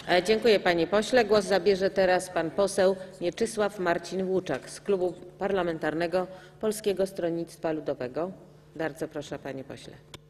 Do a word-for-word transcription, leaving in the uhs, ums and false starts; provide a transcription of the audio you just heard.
Dziękuję, panie pośle. Głos zabierze teraz pan poseł Mieczysław Marcin Łuczak z Klubu Parlamentarnego Polskiego Stronnictwa Ludowego. Bardzo proszę, panie pośle.